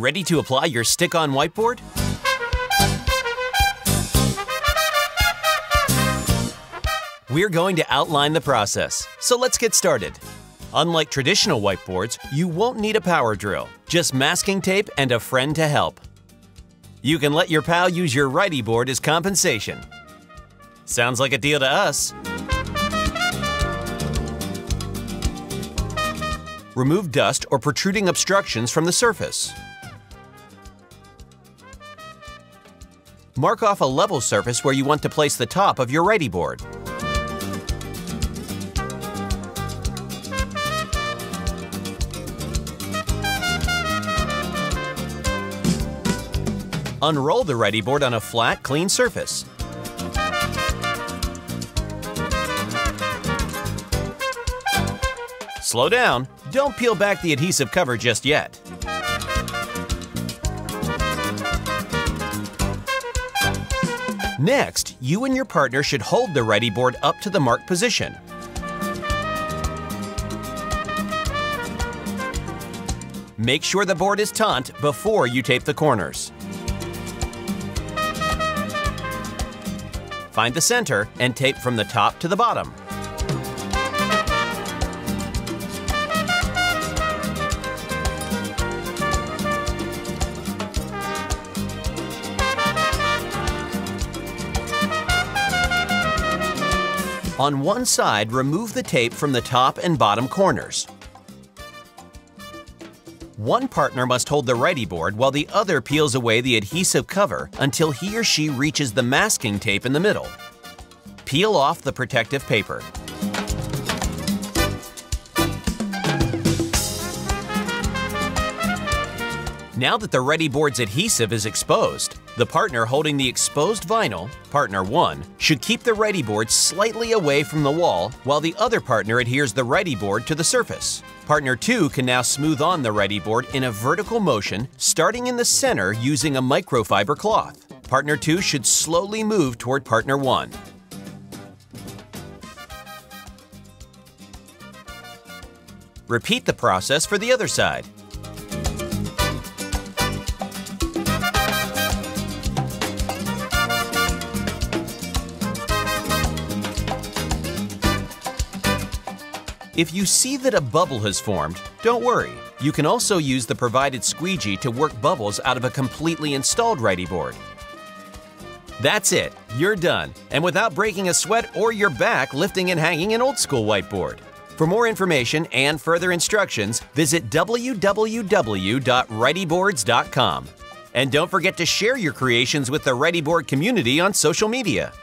Ready to apply your stick-on whiteboard? We're going to outline the process, so let's get started. Unlike traditional whiteboards, you won't need a power drill, just masking tape and a friend to help. You can let your pal use your Writeyboard as compensation. Sounds like a deal to us. Remove dust or protruding obstructions from the surface. Mark off a level surface where you want to place the top of your Writeyboard. Unroll the Writeyboard on a flat, clean surface. Slow down. Don't peel back the adhesive cover just yet. Next, you and your partner should hold the Writeyboard up to the marked position. Make sure the board is taut before you tape the corners. Find the center and tape from the top to the bottom. On one side, remove the tape from the top and bottom corners. One partner must hold the Writeyboard while the other peels away the adhesive cover until he or she reaches the masking tape in the middle. Peel off the protective paper. Now that the Writeyboard's adhesive is exposed, the partner holding the exposed vinyl, partner 1, should keep the Writeyboard slightly away from the wall while the other partner adheres the Writeyboard to the surface. Partner 2 can now smooth on the Writeyboard in a vertical motion, starting in the center using a microfiber cloth. Partner 2 should slowly move toward partner 1. Repeat the process for the other side. If you see that a bubble has formed, don't worry. You can also use the provided squeegee to work bubbles out of a completely installed Writeyboard. That's it, you're done, and without breaking a sweat or your back lifting and hanging an old-school whiteboard. For more information and further instructions, visit www.writeyboards.com. And don't forget to share your creations with the Writeyboard community on social media.